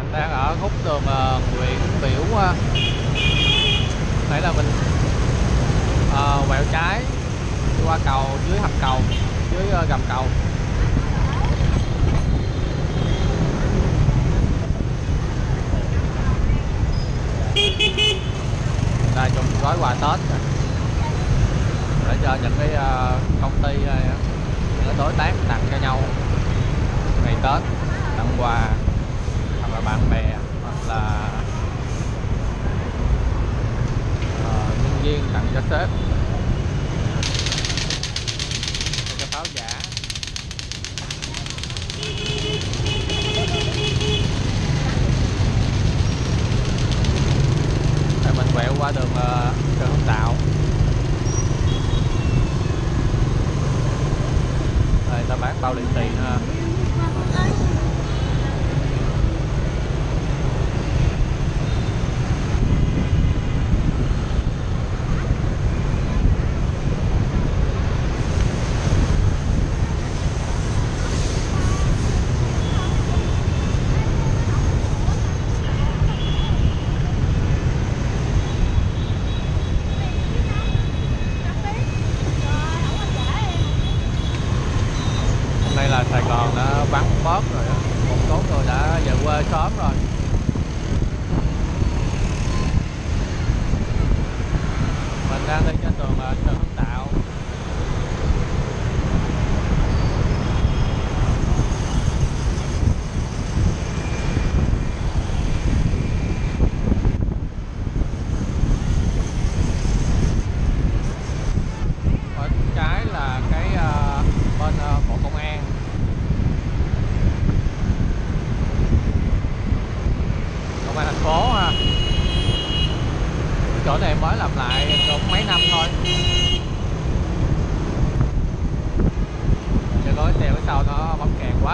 Đang ở khúc đường Nguyễn Biểu. Nãy là mình quẹo trái đi qua cầu, dưới hầm cầu, dưới gầm cầu. Đây chung gói quà Tết rồi, để cho những cái công ty, những cái đối tác tặng cho nhau ngày Tết, tặng quà hoặc là bạn bè hoặc là nhân viên tặng cho sếp, cho pháo giả. Rồi mình quẹo qua đường Trần Hưng Đạo. Đây ta bán bao lì xì nữa. Sài Gòn đã vắng bớt rồi đó. Một số người đã về quê sớm rồi. Mình đang đi trên đường Trần Hưng Đạo. Bên trái là cái bên Bộ Công an. Công an thành phố ha. Chỗ này mới làm lại cũng mấy năm thôi. Chứ có cái xe phía sau nó bấm kèn quá.